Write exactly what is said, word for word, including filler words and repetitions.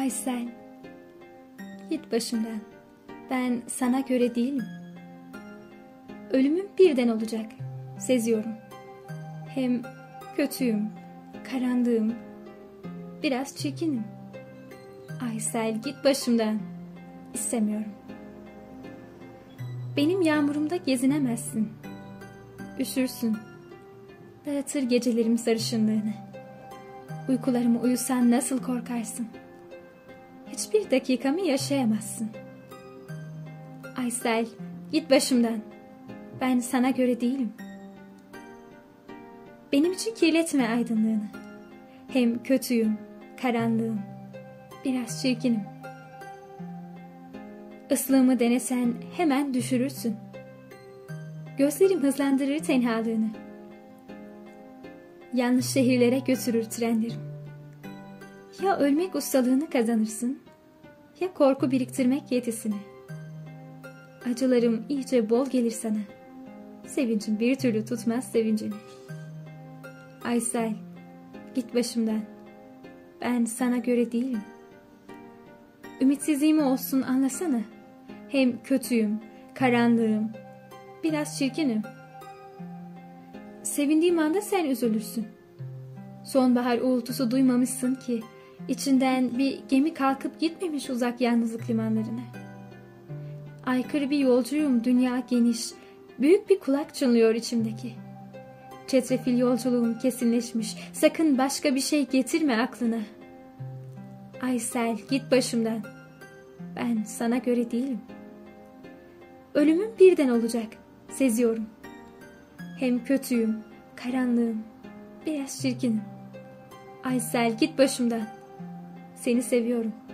Aysel, git başımdan. Ben sana göre değilim. Ölümüm birden olacak, seziyorum. Hem kötüyüm, karanlığım, biraz çirkinim. Aysel, git başımdan. İstemiyorum. Benim yağmurumda gezinemezsin. Üşürsün. Dağıtır gecelerim sarışınlığını. Uykularımı uyusan nasıl korkarsın? Hiçbir dakikamı yaşayamazsın. Aysel, git başımdan. Ben sana göre değilim. Benim için kirletme aydınlığını. Hem kötüyüm, karanlığım, biraz çirkinim. Islığımı denesen hemen düşürürsün. Gözlerim hızlandırır tenhalığını. Yanlış şehirlere götürür trenlerim. Ya ölmek ustalığını kazanırsın, ya korku biriktirmek yetisini. Acılarım iyice bol gelir sana. Sevincim bir türlü tutmaz sevincini. Aysel, git başımdan. Ben sana göre değilim. Ümitsizliğimi olsun anlasana. Hem kötüyüm, karanlığım, biraz çirkinim. Sevindiğim anda sen üzülürsün. Sonbahar uğultusu duymamışsın ki içinden bir gemi kalkıp gitmemiş uzak yalnızlık limanlarına. Aykırı bir yolcuyum, dünya geniş, büyük bir kulak çınlıyor içimdeki. Çetrefil yolculuğum kesinleşmiş, sakın başka bir şey getirme aklına. Aysel, git başımdan. Ben sana göre değilim. Ölümüm birden olacak, seziyorum. Hem kötüyüm, karanlığım, biraz çirkinim. Aysel, git başımdan. Seni seviyorum.